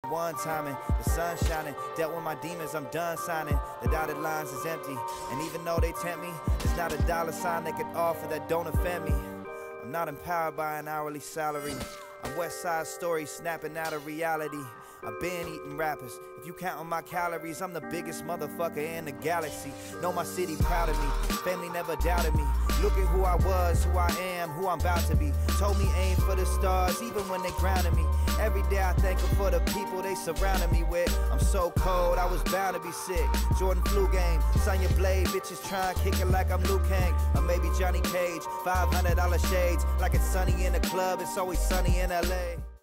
one timing, the sun shining. Dealt with my demons, I'm done signing. The dotted lines is empty, and even though they tempt me, there's not a dollar sign they could offer that don't offend me. I'm not empowered by an hourly salary. I'm West Side Story snapping out of reality. I've been eating rappers. If you count on my calories, I'm the biggest motherfucker in the galaxy. Know my city proud of me. Family never doubted me. Look at who I was, who I am, who I'm about to be. Told me aim for the stars, even when they grounded me. Every day I thank them for the people they surrounded me with. I'm so cold, I was bound to be sick. Jordan flu game, Sonya Blade, bitches trying to kick it like I'm Liu Kang. Or maybe Johnny Cage, $500 shades. Like it's sunny in the club, it's always sunny in LA.